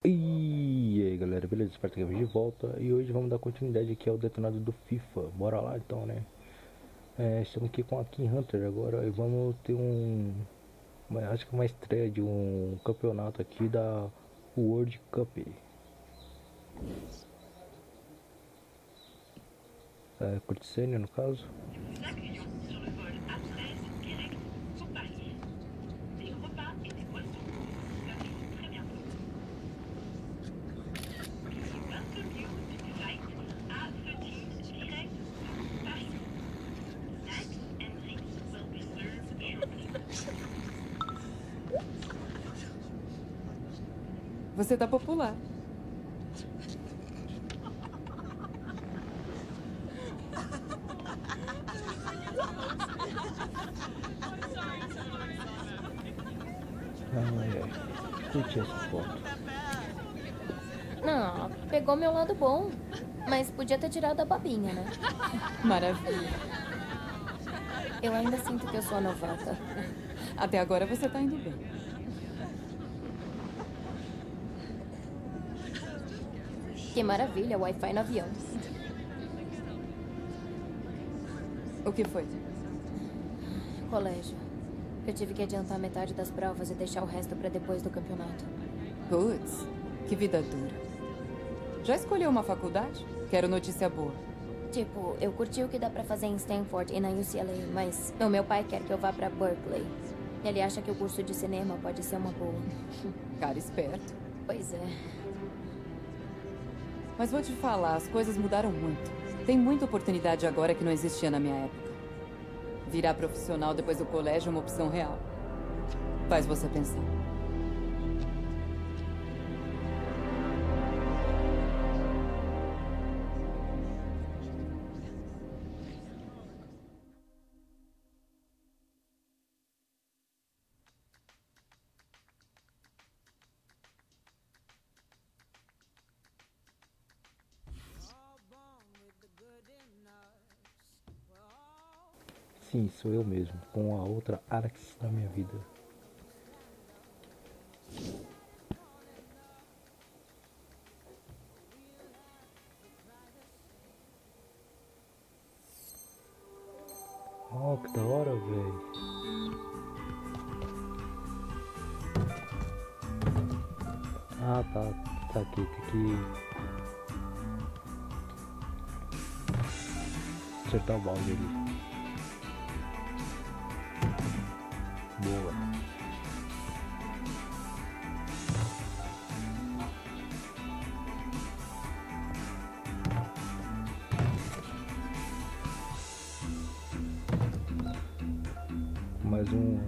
E aí galera, beleza? Espero que de volta. E hoje vamos dar continuidade aqui ao detonado do FIFA. Bora lá então, né? Estamos aqui com a King Hunter agora e vamos ter acho que uma estreia de um campeonato aqui da World Cup. Cutscene no caso. Você tá popular. Curti essa foto. Não, pegou meu lado bom. Mas podia ter tirado a babinha, né? Maravilha. Eu ainda sinto que eu sou a novata. Até agora você tá indo bem. Que maravilha, Wi-Fi no avião. O que foi? Colégio. Eu tive que adiantar metade das provas e deixar o resto pra depois do campeonato. Putz, que vida dura. Já escolheu uma faculdade? Quero notícia boa. Tipo, eu curti o que dá pra fazer em Stanford e na UCLA, mas o meu pai quer que eu vá pra Berkeley. Ele acha que o curso de cinema pode ser uma boa. Cara esperto. Pois é. Mas vou te falar, as coisas mudaram muito. Tem muita oportunidade agora que não existia na minha época. Virar profissional depois do colégio é uma opção real. Faz você pensar. Sim, sou eu mesmo, com a outra Alex da minha vida. Oh, que da hora, velho. Ah, tá aqui, tem que acertar o balde ali. Boa. Mais um.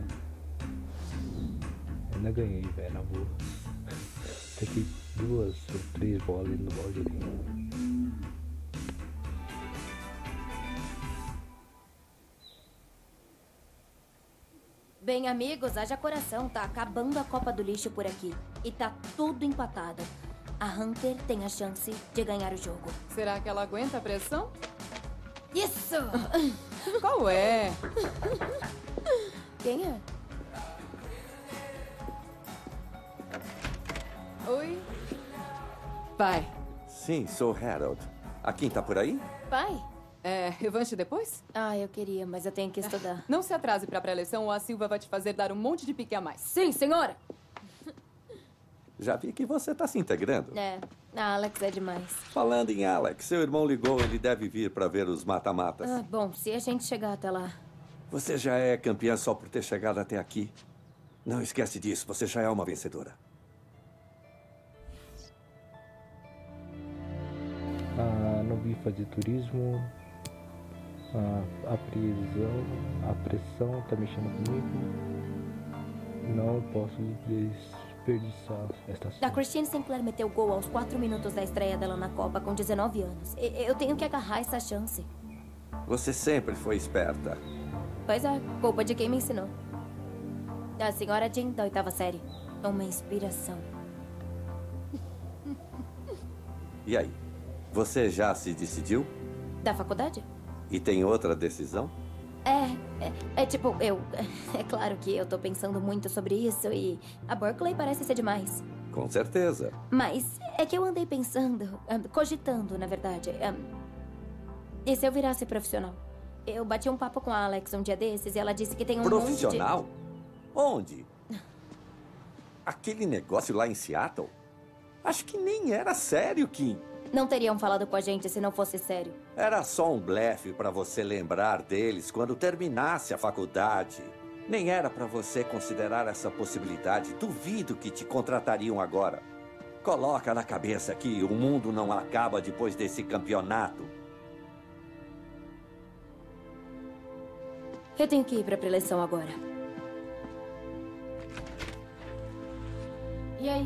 Ainda ganhei, velho, na boa. Tem aqui 2 ou 3 bolas no balde ali. Bem, amigos, haja coração. Tá acabando a Copa do Lixo por aqui. E tá tudo empatado. A Hunter tem a chance de ganhar o jogo. Será que ela aguenta a pressão? Isso! Qual é? Quem é? Oi? Pai. Sim, sou Harold. A Kim tá por aí? Pai? Revanche depois? Ah, eu queria, mas eu tenho que estudar. Não se atrase pra pré-eleição ou a Silva vai te fazer dar um monte de pique a mais. Sim, senhora! Já vi que você tá se integrando. A Alex é demais. Falando em Alex, seu irmão ligou, ele deve vir pra ver os mata-matas. Ah, bom, se a gente chegar até lá. Você já é campeã só por ter chegado até aqui. Não esquece disso, você já é uma vencedora. Não vim fazer turismo. A pressão tá mexendo comigo. Não posso desperdiçar esta A chance. Christine Sinclair meteu gol aos 4 minutos da estreia dela na Copa com 19 anos. Eu tenho que agarrar essa chance. Você sempre foi esperta. Pois é, culpa de quem me ensinou. A senhora Jean, da 8ª série. Uma inspiração. E aí? Você já se decidiu? Da faculdade? E tem outra decisão? Tipo, É claro que eu tô pensando muito sobre isso e a Berkeley parece ser demais. Com certeza. Mas é que eu andei pensando, cogitando, na verdade. E se eu virasse profissional? Eu bati um papo com a Alex um dia desses e ela disse que tem um Profissional? Onde? Aquele negócio lá em Seattle? Acho que nem era sério, Kim. Não teriam falado com a gente se não fosse sério. Era só um blefe para você lembrar deles quando terminasse a faculdade. Nem era para você considerar essa possibilidade. Duvido que te contratariam agora. Coloca na cabeça que o mundo não acaba depois desse campeonato. Eu tenho que ir para a preleção agora. E aí?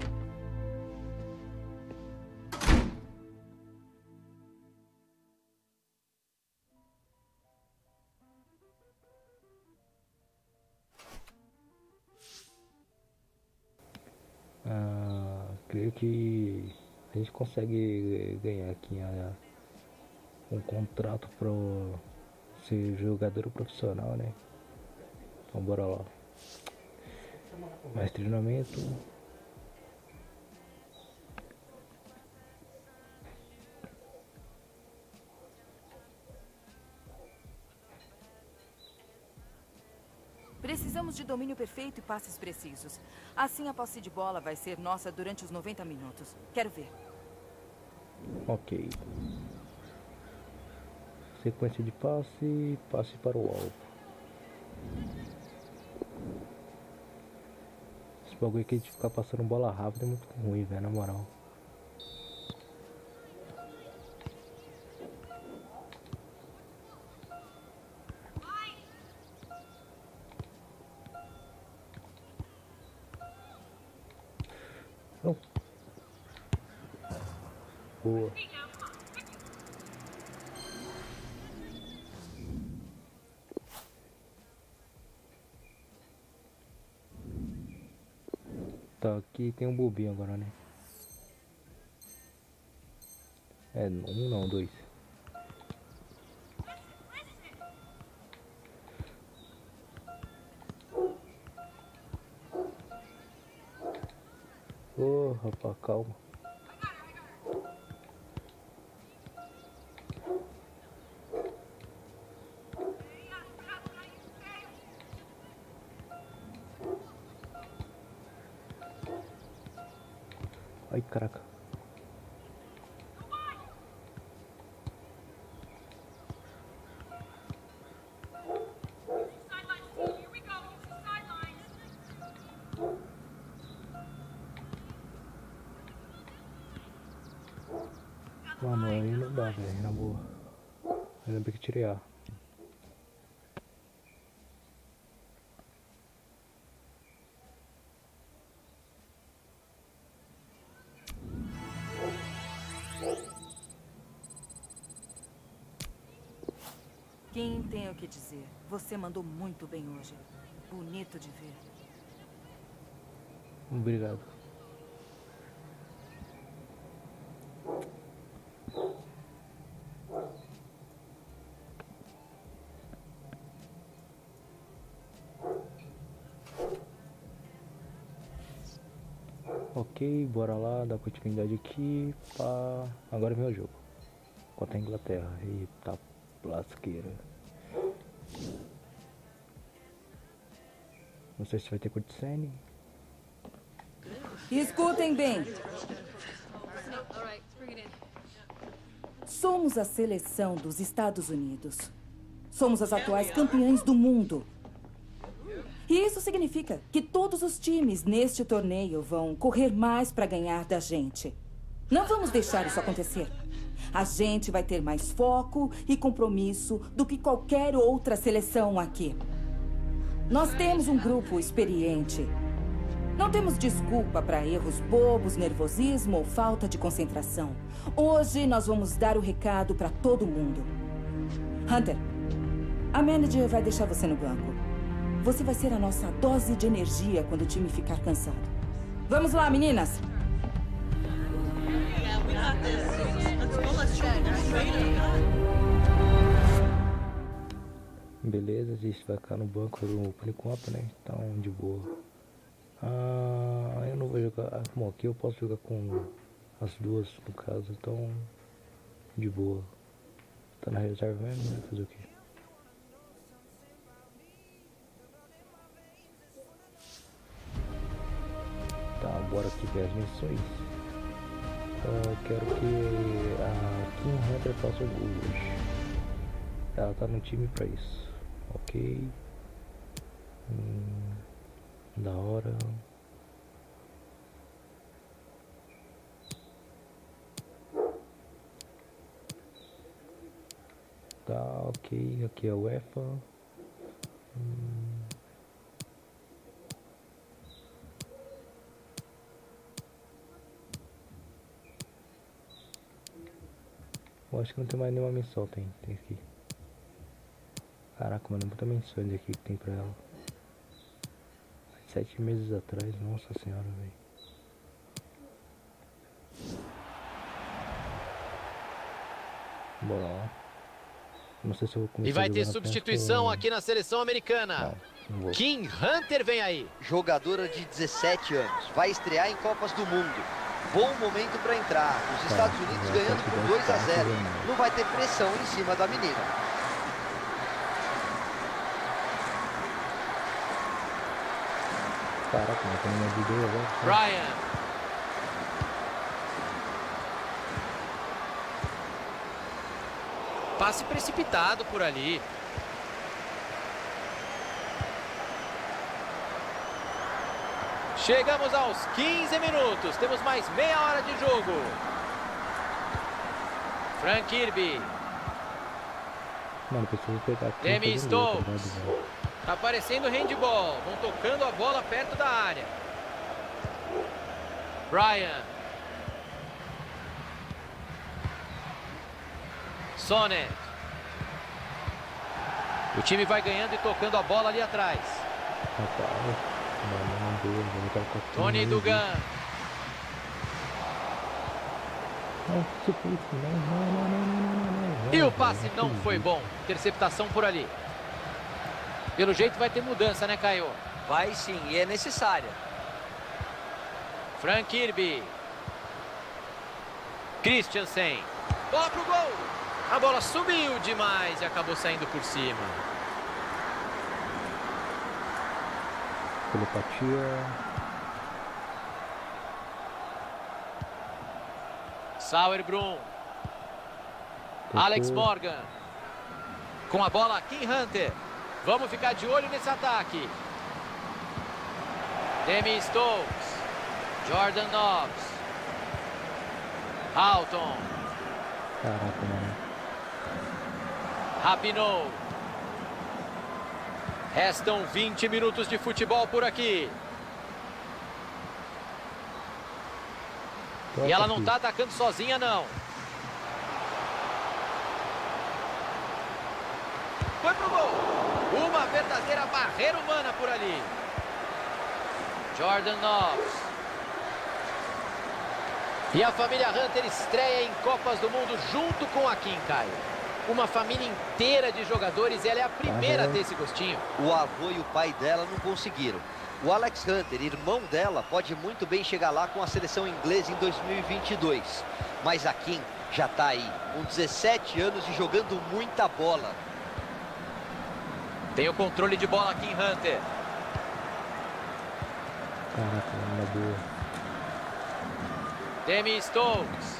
Creio que a gente consegue ganhar aqui um contrato para ser jogador profissional, né? Então bora lá. Mais treinamento. Precisamos de domínio perfeito e passes precisos. Assim a posse de bola vai ser nossa durante os 90 minutos. Quero ver. Ok. Sequência de passe para o alvo. Esse bagulho aqui de ficar passando bola rápida é muito ruim, velho, na moral. Não. Boa. Tá, aqui tem um bobinho agora, né? É, um não, dois. Ô, rapaz, calma. Ai, caraca. Mano, aí não dá, velho, na boa. Ainda bem que tirei A. Quem tem o que dizer? Você mandou muito bem hoje. Bonito de ver. Obrigado. Ok, bora lá, dar continuidade aqui. Pá. Agora vem o jogo contra a Inglaterra. Eita lasqueira. Não sei se vai ter cutscene. Escutem bem. Somos a seleção dos Estados Unidos. Somos as atuais campeãs do mundo. E isso significa que todos os times neste torneio vão correr mais para ganhar da gente. Não vamos deixar isso acontecer. A gente vai ter mais foco e compromisso do que qualquer outra seleção aqui. Nós temos um grupo experiente. Não temos desculpa para erros bobos, nervosismo ou falta de concentração. Hoje nós vamos dar o recado para todo mundo. Hunter, a manager vai deixar você no banco. Você vai ser a nossa dose de energia quando o time ficar cansado. Vamos lá, meninas! Beleza, a gente vai ficar no banco por enquanto, né? Então, de boa. Eu não vou jogar. Bom, aqui eu posso jogar com as duas no caso, então de boa. Tá na reserva mesmo, né? Fazer o quê? Tá, bora aqui ver as missões. Quero que a Kim Hunter faça o gol hoje. Ela tá no time pra isso. Ok. Da hora. Tá, ok. Aqui é o UEFA. Eu acho que não tem mais nenhuma missão, tem aqui. Caraca, mano, muita missões aqui que tem pra ela. 7 meses atrás, nossa senhora, velho. Bora lá. Não sei se eu vou começar. E vai ter substituição aqui na seleção americana. Não vou. Kim Hunter vem aí. Jogadora de 17 anos. Vai estrear em Copas do Mundo. Bom momento para entrar. Os Estados Unidos ganhando por 2-0. Não vai ter pressão em cima da menina. Caraca, não tem uma vida agora. Brian. Passe precipitado por ali. Chegamos aos 15 minutos. Temos mais meia hora de jogo. Frank Kirby. Mano, preciso pegar aqui. Demi Stokes. Tá aparecendo handball. Vão tocando a bola perto da área. Brian. Sonnet. O time vai ganhando e tocando a bola ali atrás. Tony Dugan. E o passe não foi bom. Interceptação por ali. Pelo jeito vai ter mudança, né, Caio? Vai sim, e é necessária. Frank Kirby. Christensen. Bola pro gol. A bola subiu demais e acabou saindo por cima. Telepatia. Sauerbrunn. Alex Morgan. Com a bola, Kim Hunter. Vamos ficar de olho nesse ataque. Demi Stokes. Jordan Nobbs. Alton. Caraca, mano. Rapinoe. Restam 20 minutos de futebol por aqui. E ela não está atacando sozinha, não. Foi pro gol. Uma verdadeira barreira humana por ali. Jordan Nobbs. E a família Hunter estreia em Copas do Mundo junto com a Kim, Caio. Uma família inteira de jogadores e ela é a primeira a ter esse gostinho. O avô e o pai dela não conseguiram. O Alex Hunter, irmão dela, pode muito bem chegar lá com a seleção inglesa em 2022. Mas a Kim já tá aí, com 17 anos e jogando muita bola. Tem o controle de bola aqui em Hunter. Caraca, uma boa. Demi Stokes.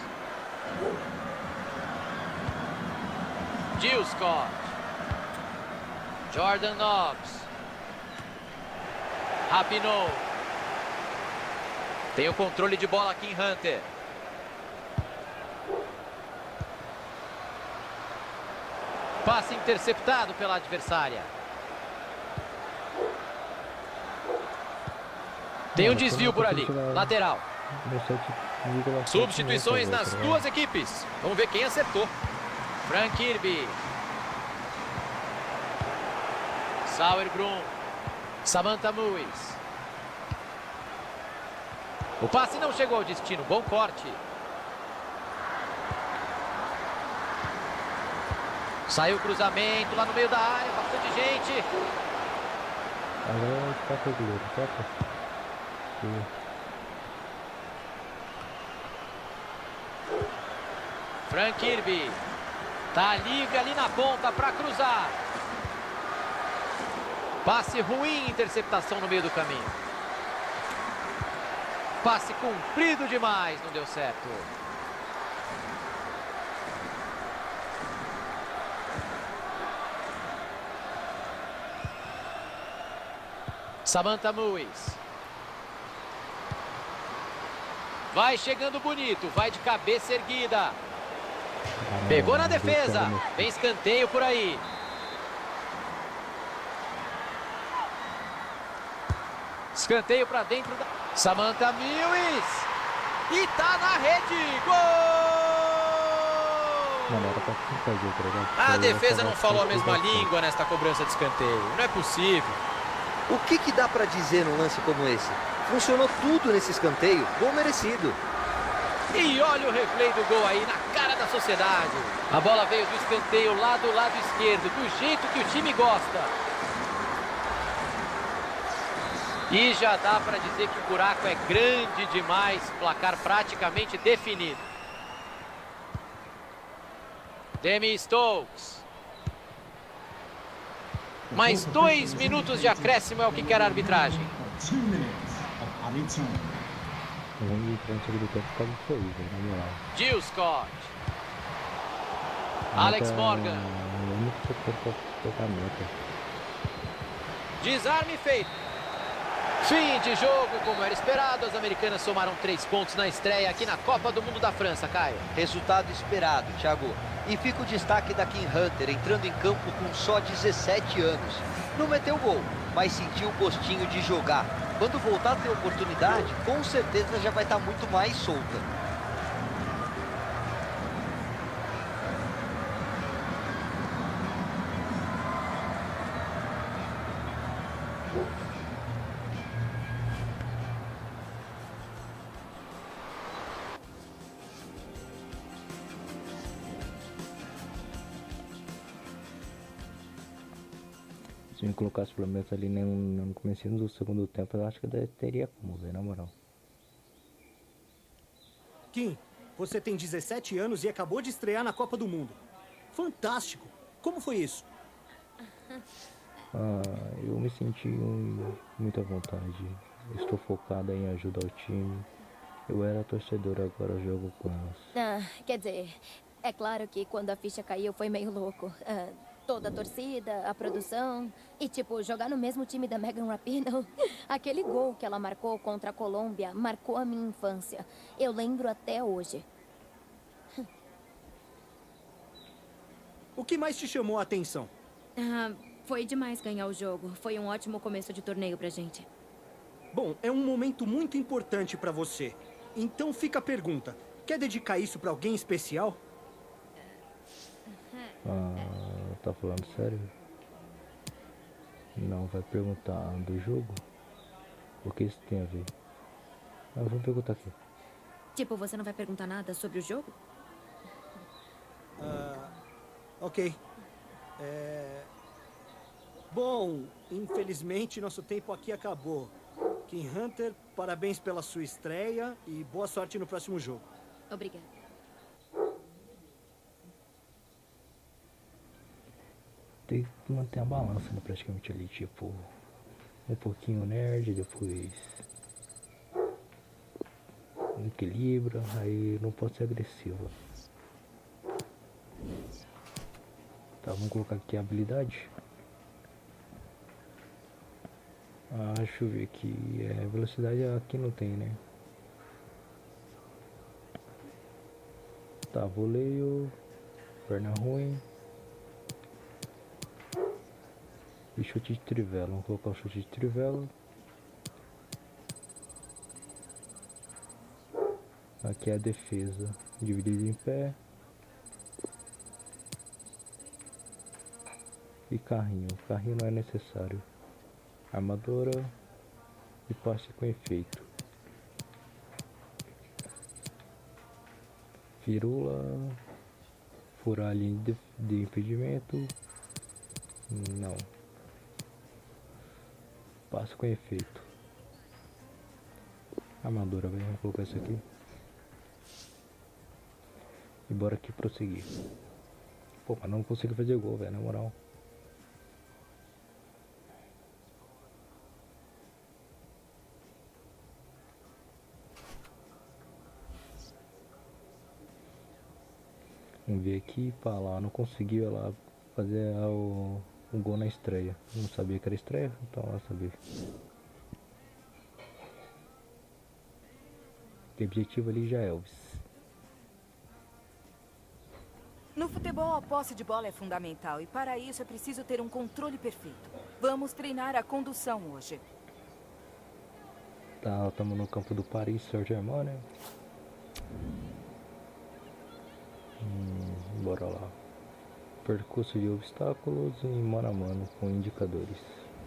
Jill Scott. Jordan Nobbs. Rapinoe. Tem o controle de bola aqui em Hunter. Passe interceptado pela adversária. Tem um desvio por ali. Lateral. Substituições nas duas equipes. Vamos ver quem acertou. Frank Kirby. Sauerbrunn. Samantha Muis. O passe não chegou ao destino. Bom corte. Saiu o cruzamento lá no meio da área. Bastante gente. Agora toca o goleiro, toca. Frank Kirby. Tá livre ali na ponta para cruzar. Passe ruim, interceptação no meio do caminho. Passe comprido demais, não deu certo. Samantha Muis. Vai chegando bonito, vai de cabeça erguida. Pegou na defesa. Vem escanteio por aí. Escanteio para dentro da... Samantha Muis. E tá na rede. Gol! A defesa não falou a mesma língua nesta cobrança de escanteio. Não é possível. O que dá para dizer num lance como esse? Funcionou tudo nesse escanteio. Gol merecido. E olha o replay do gol aí na cara da sociedade. A bola veio do escanteio lá do lado esquerdo, do jeito que o time gosta. E já dá para dizer que o buraco é grande demais, placar praticamente definido. Demi Stokes. Mais 2 minutos de acréscimo é o que quer a arbitragem. Vamos entrar no segundo tempo por causa disso aí, velho, na moral. Jill Scott. Alex Morgan. Desarme feito. Fim de jogo, como era esperado. As americanas somaram 3 pontos na estreia aqui na Copa do Mundo da França, Caio. Resultado esperado, Thiago. E fica o destaque da Kim Hunter, entrando em campo com só 17 anos. Não meteu gol, mas sentiu o gostinho de jogar. Quando voltar a ter oportunidade, com certeza já vai estar muito mais solta. Se me colocasse pelo menos ali no comecinho do segundo tempo, eu acho que eu teria como, velho, na moral. Kim, você tem 17 anos e acabou de estrear na Copa do Mundo. Fantástico! Como foi isso? Eu me senti muito à vontade. Estou focado em ajudar o time. Eu era torcedor, agora eu jogo com elas. Quer dizer, é claro que quando a ficha caiu foi meio louco. Toda a torcida, a produção e, tipo, jogar no mesmo time da Megan Rapinoe. Aquele gol que ela marcou contra a Colômbia marcou a minha infância. Eu lembro até hoje. O que mais te chamou a atenção? Foi demais ganhar o jogo. Foi um ótimo começo de torneio pra gente. Bom, é um momento muito importante pra você. Então fica a pergunta. Quer dedicar isso pra alguém especial? Tá falando sério? Não vai perguntar do jogo? O que isso tem a ver? Vamos perguntar aqui. Tipo, você não vai perguntar nada sobre o jogo? Ok. Bom, infelizmente nosso tempo aqui acabou. Kim Hunter, parabéns pela sua estreia e boa sorte no próximo jogo. Obrigada. Tem que manter a balança, né, praticamente ali, tipo, um pouquinho nerd, depois equilibra, aí não pode ser agressiva. Tá, vamos colocar aqui a habilidade. Deixa eu ver aqui, velocidade aqui não tem, né? Tá, voleio, perna ruim. E chute de trivela, vamos colocar o chute de trivela. Aqui é a defesa, dividida em pé. E carrinho, carrinho não é necessário. Armadura e passe com efeito. Firula, furar a linha de impedimento. Não. Passe com efeito. Armadura, velho. Vamos colocar isso aqui. E bora aqui prosseguir. Pô, mas não consigo fazer gol, velho, na moral. Vamos ver aqui pra lá. Não conseguiu lá fazer o gol na estreia. Não sabia que era estreia, então lá sabia. O objetivo ali já é Elvis. No futebol, a posse de bola é fundamental e para isso é preciso ter um controle perfeito. Vamos treinar a condução hoje. Tá, estamos no campo do Paris Saint-Germain, né? Bora lá. Percurso de obstáculos em mano a mano com indicadores.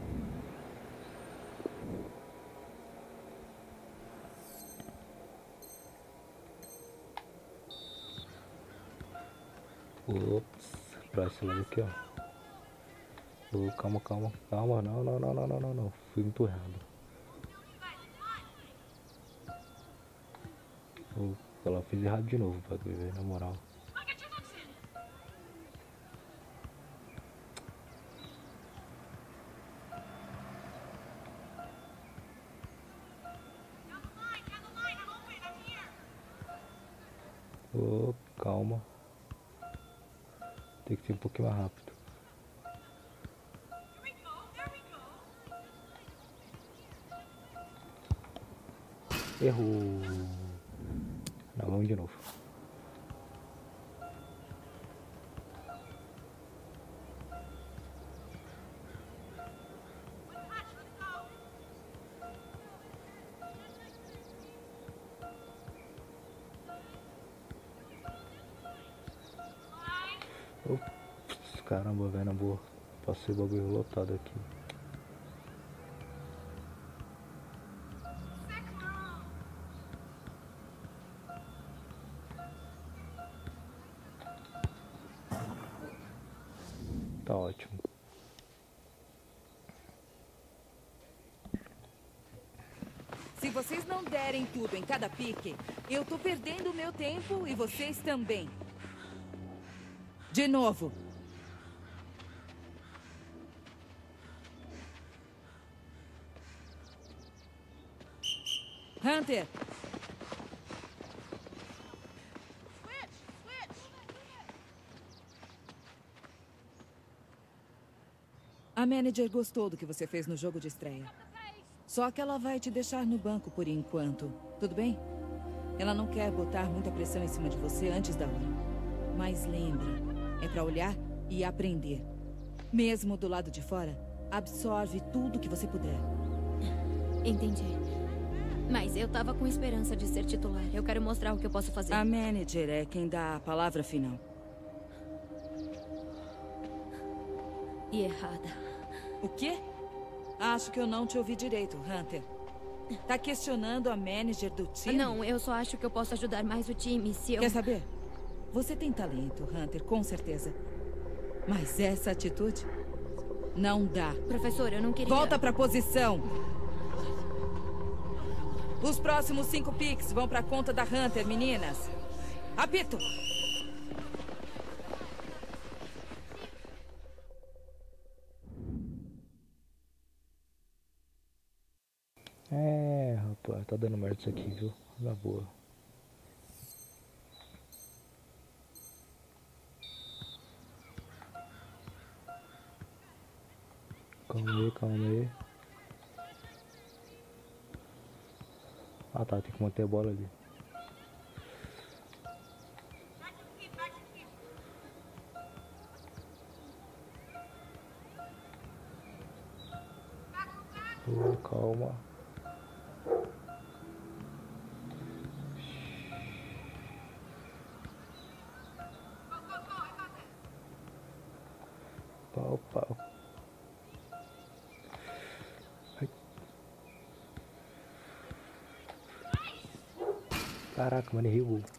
Ops, pra esse lado aqui, ó. Oh, calma, calma, calma. Não. Fui muito errado. Oh, ela fez errado de novo, pra ver, na moral. Oh, calma. Tem que ser um pouquinho mais rápido. Errou. Não, vamos de novo. Ops, caramba, velho, na boa. Passei o bagulho lotado aqui. Tá ótimo. Se vocês não derem tudo em cada pique, eu tô perdendo o meu tempo e vocês também. De novo. Hunter. A manager gostou do que você fez no jogo de estreia. Só que ela vai te deixar no banco por enquanto. Tudo bem? Ela não quer botar muita pressão em cima de você antes da hora. Mas lembra, é pra olhar e aprender. Mesmo do lado de fora, absorve tudo que você puder. Entendi. Mas eu tava com esperança de ser titular. Eu quero mostrar o que eu posso fazer. A manager é quem dá a palavra final. E errada. O quê? Acho que eu não te ouvi direito, Hunter. Tá questionando a manager do time? Não, eu só acho que eu posso ajudar mais o time se eu... Quer saber? Você tem talento, Hunter, com certeza. Mas essa atitude não dá. Professor, eu não queria... Volta pra posição. Os próximos 5 picks vão pra conta da Hunter, meninas. Apito! É, rapaz, tá dando merda isso aqui, viu? Na boa. Calma aí. Ah tá, tem que manter a bola ali. Calma. Pau. Ai. Caraca, mano, errei o gol.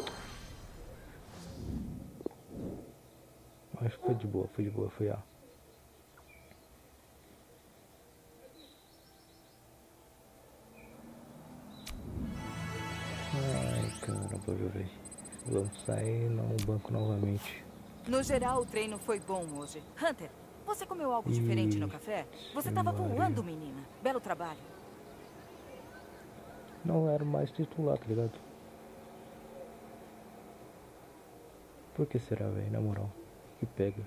Acho que foi de boa, foi A. Caramba, velho. Vamos sair no banco novamente. No geral, o treino foi bom hoje. Hunter, você comeu algo diferente no café? Você tava voando, menina. Belo trabalho. Não era mais titular, tá ligado? Por que será, velho? Na moral. Que pega.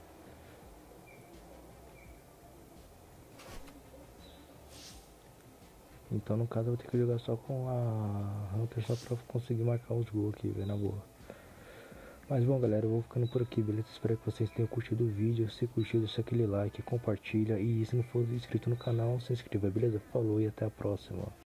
Então, no caso, eu vou ter que jogar só com a Hunter só pra conseguir marcar os gols aqui, velho, na boa. Mas bom, galera, eu vou ficando por aqui, beleza? Espero que vocês tenham curtido o vídeo. Se curtiu, deixa aquele like, compartilha. E se não for inscrito no canal, se inscreva, beleza? Falou e até a próxima.